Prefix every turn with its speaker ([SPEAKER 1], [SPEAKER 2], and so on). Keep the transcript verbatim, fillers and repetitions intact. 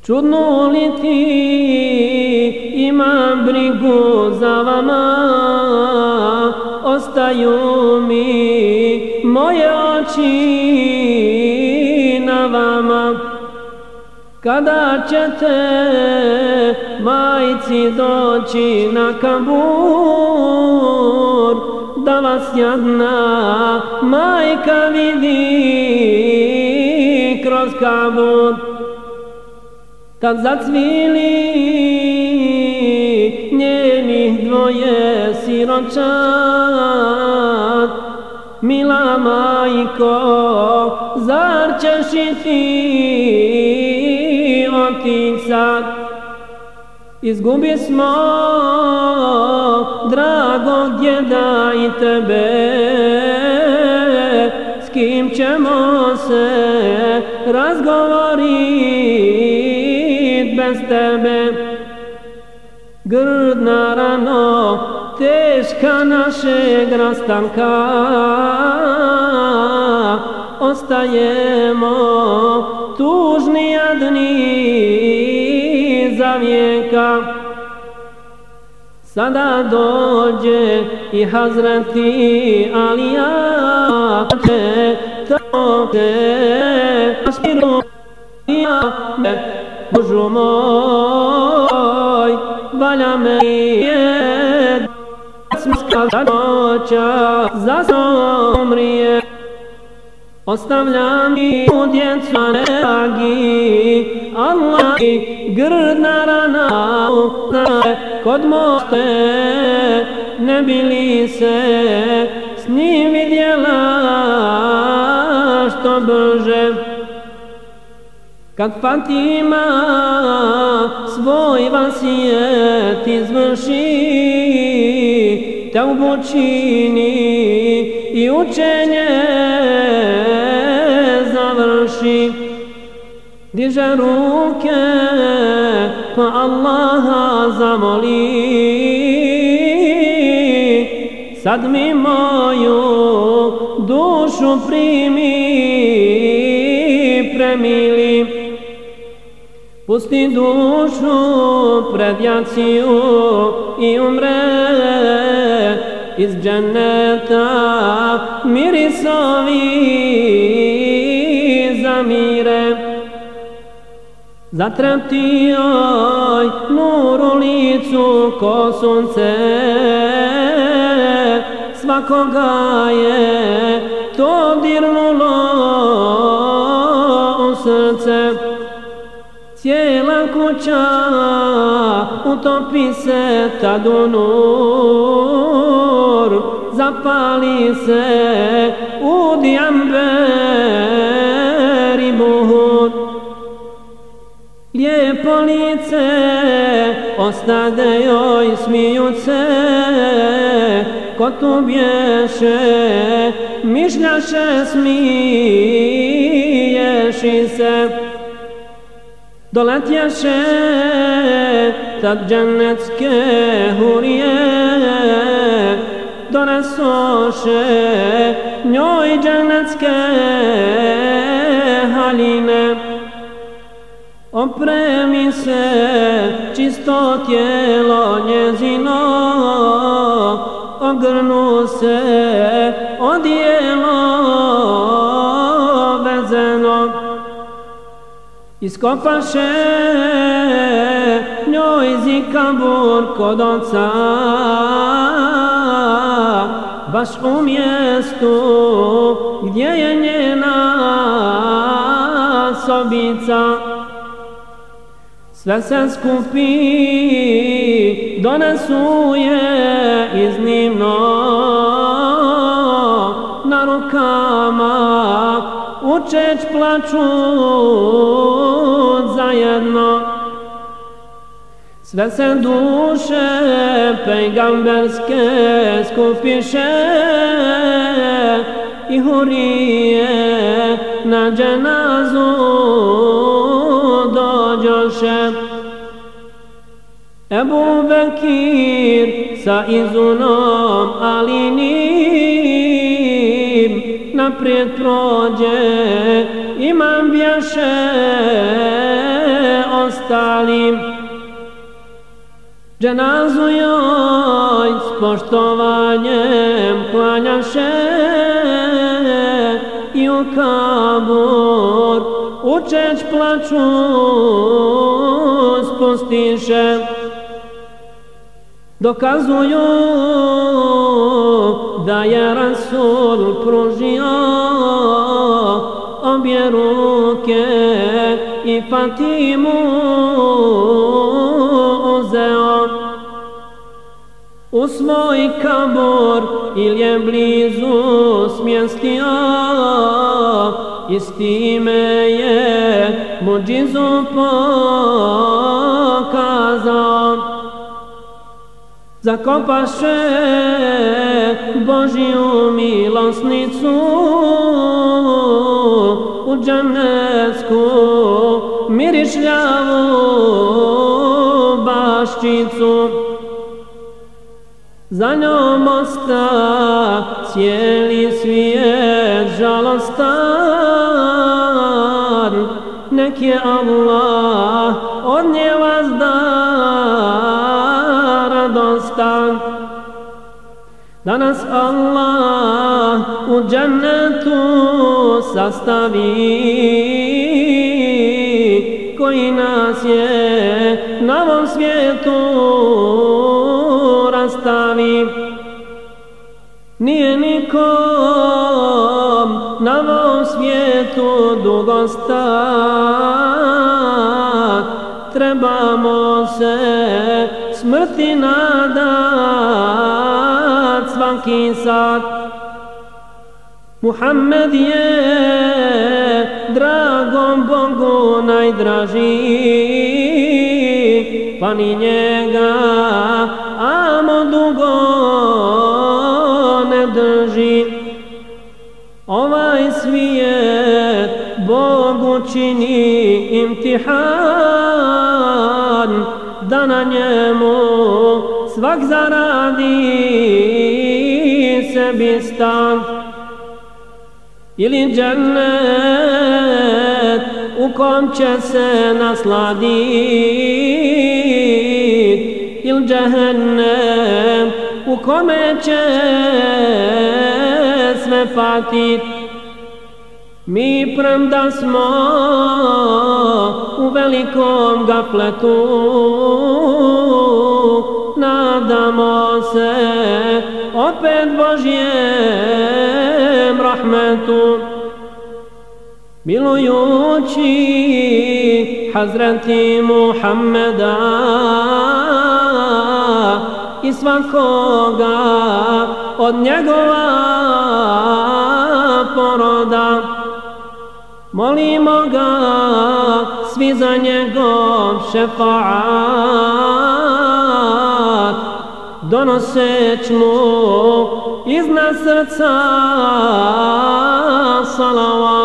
[SPEAKER 1] Čudno li ti imam brigu za vama, ostaju mi moje oči na vama. Kada ćete majci doći na kabur, da vas jadna majka vidi kroz kabur. Tad zacvili njenih dvoje siročad, mila majko, zar ćeš i ti otić sad? Izgubi smo dragog djeda i tebe, s kim ćemo se razgovorit bez tebe. Grdna rano, teška našeg rastanka, ostajemo tužni jadni za vijeka. Sada dođe i Hazreti Alija, te te aspiru Božu moj, valja me je smska noća za somrije. Ostavljam i u djecu neragi, Allah i grdna rana kod mošte, ne bi li se s njim vidjela što brže. Kad Fatima svoj vasijet izvrši, teubu čini i učenje završi. Diže ruke pa Allaha zamoli, sad mi moju dušu primi premili. Pusti dušu pred jaciju i umre, iz dženeta mirisovi zamire. Zatrepti oj nur u licu ko sunce, svakoga je to dirnulo u srce. Cijela kuća utopi se tad u nur, zapali se udi amber i buhur. Lijepo lice ostade joj smijuce, ko tu bješe mišljaše smiješi se. Doletješe tad džennetske hurije, donesoše njoj džennetske haljine. Opremi se čisto tijelo njezino, ogrnu se odijelo vezeno. Iskopaše njoj zikabur kod oca, baš u mjestu gdje je njena sobica. Sve se skupi, donesu je iznimno, na rukama učeć plaču zajedno. Sve se duše pejgamberske skupiše i hurije na dženazu dođoše. Ebu Bekir sa izunom Alinim naprijed prođe, imam bješe ostalim. Dženazu joj s poštovanjem klanjaše i u kabur učeć plaću spustiše. Dokazuju da je Rasul pružio obje ruke i Fatimu uzeo u svoj kabur ili je blizu smjestio i s time je muđizu pokazao. Zakopaše Božiju milosnicu u džannetsku mirišljavu baščicu. Za njom osta cijeli svijet žalostan, nek je Allah od nje vazda radostan. Danas Allah u džennetu sastavi, koji nas je na ovom svijetu rastavi. Nije nikom na ovom svijetu dugo stat, trebamo se smrti nadat svaki sat. Muhammed je dragom Bogu najdraži, pa ni njega amo dugo ne drži. Ovaj svijet Bogu čini imtihan, da na njemu svak zaradi sebi stan. Ili džennet u kom će se nasladit, ili džehennem u kome će sve patit. Mi premda smo u velikom gafletu, nadamo se opet Božjem rahmetu. Milujući Hazreti Muhammeda i svakoga od njegova poroda, molimo ga svi za njegov šefaat, donoseć mu iznad srca salavat.